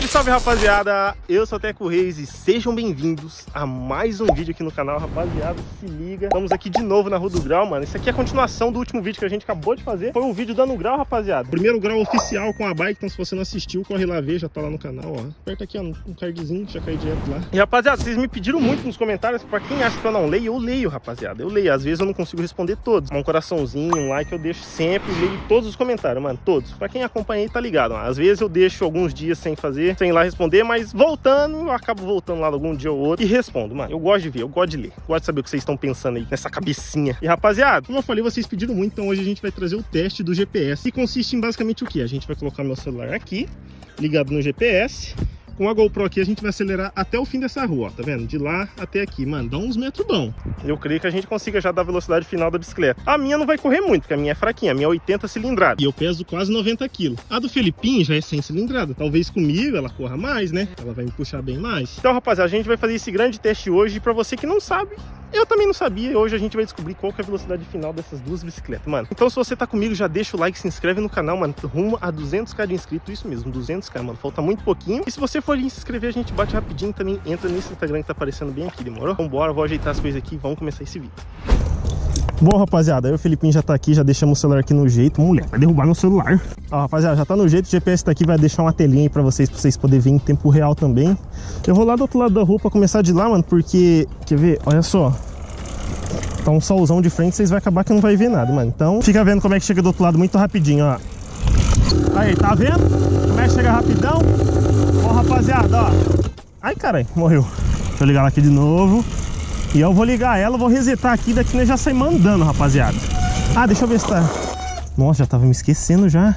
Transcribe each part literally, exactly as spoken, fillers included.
Salve, salve, rapaziada! Eu sou o Teco Reis e sejam bem-vindos a mais um vídeo aqui no canal, rapaziada. Se liga, estamos aqui de novo na Rua do Grau, mano. Isso aqui é a continuação do último vídeo que a gente acabou de fazer. Foi um vídeo dando grau, rapaziada. Primeiro grau oficial com a bike, então se você não assistiu, corre lá ver, já tá lá no canal, ó. Aperta aqui, ó, um cardzinho, já cai direto lá. E, rapaziada, vocês me pediram muito nos comentários, pra quem acha que eu não leio, eu leio, rapaziada. Eu leio, às vezes eu não consigo responder todos. Um coraçãozinho, um like eu deixo sempre, leio todos os comentários, mano, todos. Pra quem acompanha aí, tá ligado, mano. Às vezes eu deixo alguns dias sem fazer, sem ir lá responder, mas voltando, eu acabo voltando lá algum dia ou outro e respondo, mano. Eu gosto de ver, eu gosto de ler, gosto de saber o que vocês estão pensando aí nessa cabecinha. E, rapaziada, como eu falei, vocês pediram muito, então hoje a gente vai trazer o teste do G P S. E consiste em basicamente o que? A gente vai colocar meu celular aqui, ligado no G P S. Com a GoPro aqui a gente vai acelerar até o fim dessa rua, ó, tá vendo? De lá até aqui, mano, dá uns metros bom. Eu creio que a gente consiga já dar a velocidade final da bicicleta. A minha não vai correr muito, porque a minha é fraquinha, a minha é oitenta cilindrada. E eu peso quase noventa quilos. A do Felipinho já é cem cilindrada. Talvez comigo ela corra mais, né? Ela vai me puxar bem mais. Então, rapaziada, a gente vai fazer esse grande teste hoje. Pra você que não sabe, eu também não sabia. Hoje a gente vai descobrir qual que é a velocidade final dessas duas bicicletas, mano. Então, se você tá comigo, já deixa o like, se inscreve no canal, mano. Rumo a duzentos k de inscritos, isso mesmo, duzentos k, mano. Falta muito pouquinho. E se você for ali se inscrever, a gente bate rapidinho também, entra nesse Instagram que tá aparecendo bem aqui, demorou? Vambora, vou ajeitar as coisas aqui e vamos começar esse vídeo. Bom, rapaziada, aí o Felipinho já tá aqui, já deixamos o celular aqui no jeito. Moleque, vai derrubar meu celular. Ó, rapaziada, já tá no jeito, o G P S tá aqui, vai deixar uma telinha aí pra vocês, pra vocês poderem ver em tempo real também. Eu vou lá do outro lado da rua pra começar de lá, mano, porque, quer ver? Olha só. Tá um solzão de frente, vocês vão acabar que não vai ver nada, mano. Então, fica vendo como é que chega do outro lado muito rapidinho, ó. Aí, tá vendo? Como é que chega rapidão? Ó, rapaziada, ó. Ai, caralho, morreu. Deixa eu ligar ela aqui de novo. E eu vou ligar ela, vou resetar aqui, daqui nós já sai mandando, rapaziada. Ah, deixa eu ver se tá... Nossa, já tava me esquecendo já.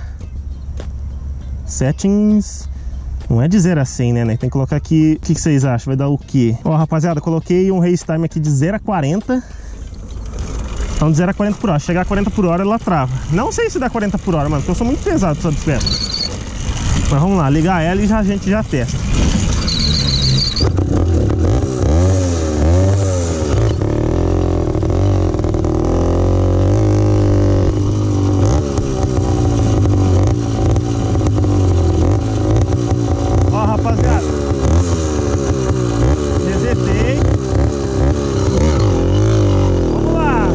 Settings... Não é de zero a cem, né, né? Tem que colocar aqui... O que, que vocês acham? Vai dar o quê? Ó, rapaziada, coloquei um race time aqui de zero a quarenta. Então de zero a quarenta por hora. Chegar a quarenta por hora, ela trava. Não sei se dá quarenta por hora, mano, porque eu sou muito pesado pra essa bicicleta. Mas vamos lá, ligar ela e já, a gente já testa. Ó, rapaziada, resetei. Vamos lá.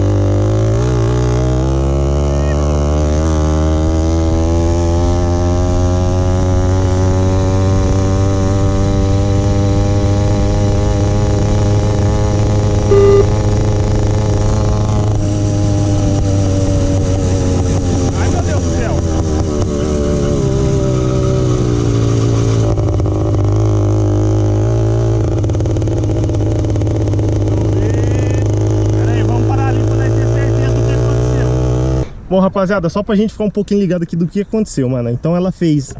Bom, rapaziada, só pra gente ficar um pouquinho ligado aqui do que aconteceu, mano. Então ela fez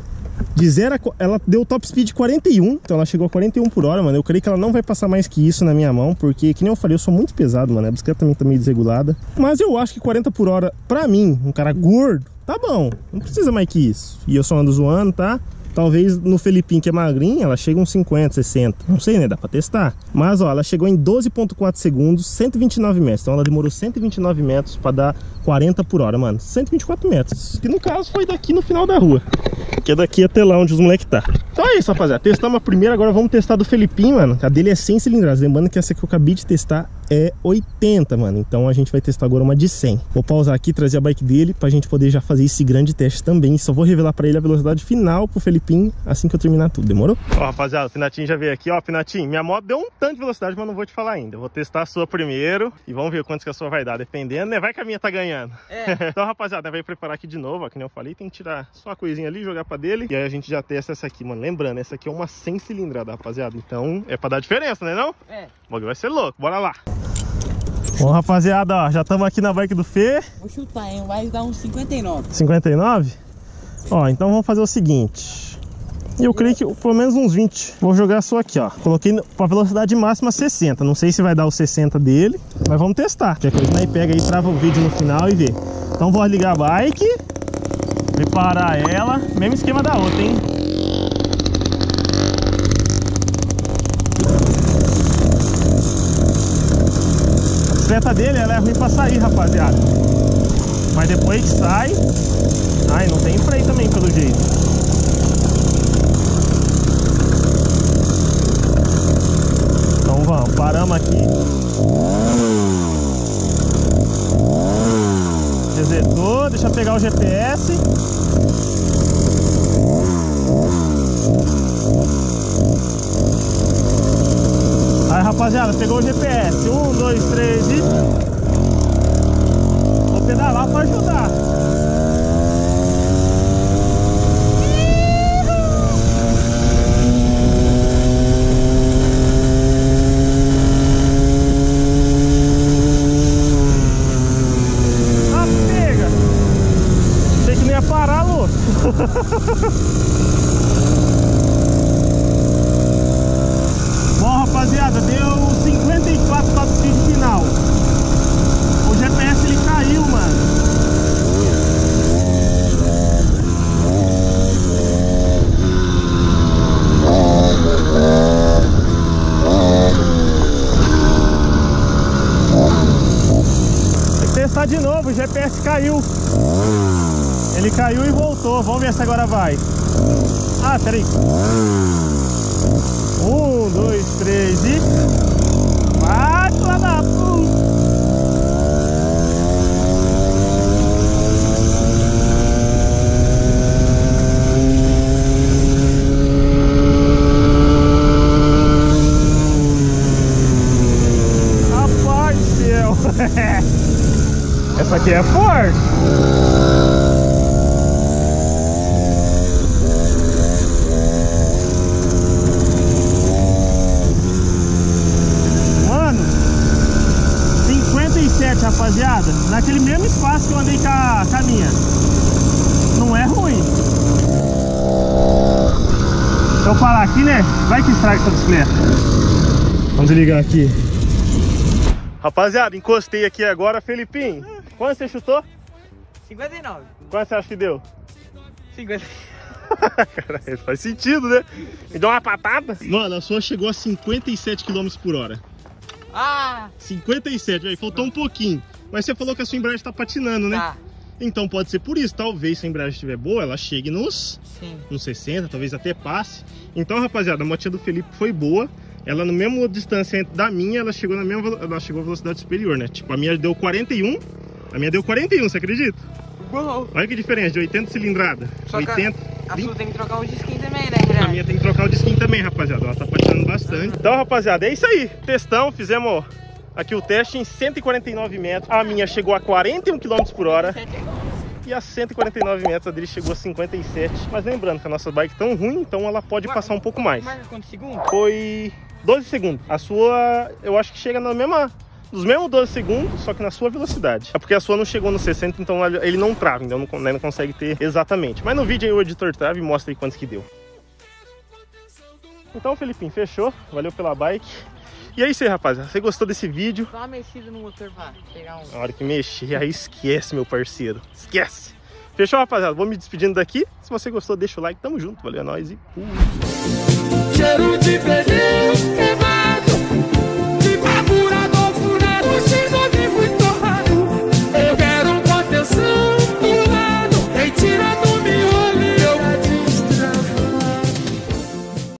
de zero a... Ela deu top speed quarenta e um. Então ela chegou a quarenta e um por hora, mano. Eu creio que ela não vai passar mais que isso na minha mão, porque, que nem eu falei, eu sou muito pesado, mano. A bicicleta também tá meio desregulada. Mas eu acho que quarenta por hora, pra mim, um cara gordo, tá bom. Não precisa mais que isso. E eu só ando zoando, tá? Talvez no Felipinho, que é magrinho, ela chega uns cinquenta, sessenta. Não sei, né? Dá pra testar. Mas, ó, ela chegou em doze ponto quatro segundos, cento e vinte e nove metros. Então ela demorou cento e vinte e nove metros pra dar quarenta por hora, mano. cento e vinte e quatro metros. Que no caso foi daqui no final da rua. Que é daqui até lá onde os moleques tá. Então é isso, rapaziada. Testamos a primeira, agora vamos testar do Felipinho, mano. A dele é cem cilindradas. Lembrando que essa que eu acabei de testar é oitenta, mano. Então a gente vai testar agora uma de cem. Vou pausar aqui, trazer a bike dele pra gente poder já fazer esse grande teste também. Só vou revelar pra ele a velocidade final pro Felipinho assim que eu terminar tudo. Demorou? Ó, rapaziada, o Pinatinho já veio aqui. Ó, Pinatinho, minha moto deu um tanto de velocidade, mas não vou te falar ainda. Eu vou testar a sua primeiro e vamos ver quantos que a sua vai dar. Dependendo, né? Vai que a minha tá ganhando. É. Então, rapaziada, vai preparar aqui de novo. Ó, que nem eu falei, tem que tirar só a coisinha ali, jogar pra dele. E aí a gente já testa essa aqui, mano. Lembrando, essa aqui é uma cem cilindrada, rapaziada. Então é pra dar diferença, né não? É. O bagulho vai ser louco. Bora lá. Bom, rapaziada, ó, já estamos aqui na bike do Fê. Vou chutar, hein? Vai dar uns cinquenta e nove. cinquenta e nove? Ó, então vamos fazer o seguinte. Eu creio que pelo menos uns vinte. Vou jogar só aqui, ó. Coloquei pra velocidade máxima sessenta. Não sei se vai dar os sessenta dele, mas vamos testar. Qualquer coisa, aí pega aí, trava o vídeo no final e vê. Então vou ligar a bike, preparar ela. Mesmo esquema da outra, hein? A bicicleta dele, ela é ruim pra sair, rapaziada. Mas depois que sai... Ai, não tem freio também, pelo jeito. calma aqui. Resetou, deixa eu pegar o G P S. Aí, rapaziada, pegou o G P S. Um, dois, três e... Vou pedalar pra ajudar. Ah, pega! Sei que não ia parar, louco. Bom, rapaziada, deu cinquenta e quatro para o speed final. O G P S ele caiu, mano. Tem que testar de novo, o G P S caiu. Ele caiu e voltou. Vamos ver se agora vai. Ah, peraí. Um, dois, três e... Vai, lá da puta! Rapaz do céu! Essa aqui é forte! Rapaziada, naquele mesmo espaço que eu andei com a, com a minha. Não é ruim. Se eu parar aqui, né? Vai que estraga essa bicicleta. Vamos desligar aqui. Rapaziada, encostei aqui agora. Felipinho, quanto você chutou? cinquenta e nove. Quanto você acha que deu? cinquenta. Caralho, faz sentido, né? Me deu uma patada. Mano, a sua chegou a cinquenta e sete quilômetros por hora. Ah! cinquenta e sete, aí faltou um pouquinho. Mas você falou que a sua embreagem tá patinando, né? Tá. Então pode ser por isso. Talvez se a embreagem estiver boa, ela chegue nos, Sim. nos sessenta, talvez até passe. Então, rapaziada, a motinha do Felipe foi boa. Ela, no mesmo distância da minha, ela chegou na mesma ela chegou a velocidade superior, né? Tipo, a minha deu quarenta e um, a minha deu quarenta e um, você acredita? Uou. Olha que diferença, de oitenta cilindrada. Só oitenta. Que a sua tem que trocar o disquinho também, né, A minha tem que trocar o disquinho também, rapaziada. Ela tá patinando bastante. Uhum. Então, rapaziada, é isso aí. Testão, fizemos aqui o teste em cento e quarenta e nove metros. A minha chegou a quarenta e um quilômetros por hora. E a cento e quarenta e nove metros a dele chegou a cinquenta e sete. Mas lembrando que a nossa bike é tão ruim, então ela pode passar um pouco mais. Marca quantos segundos? Foi doze segundos. A sua, eu acho que chega na mesma... Nos mesmos doze segundos, só que na sua velocidade. É porque a sua não chegou nos sessenta, então ele não trava, então não, não consegue ter exatamente. Mas no vídeo aí o editor trava e mostra aí quantos que deu. Então, Felipinho, fechou. Valeu pela bike. E é isso aí, rapaziada. Você gostou desse vídeo? Só uma mexida no motor pra pegar um... Na hora que mexer, aí esquece, meu parceiro. Esquece. Fechou, rapaziada? Vou me despedindo daqui. Se você gostou, deixa o like. Tamo junto. Valeu, é nóis e... Uh.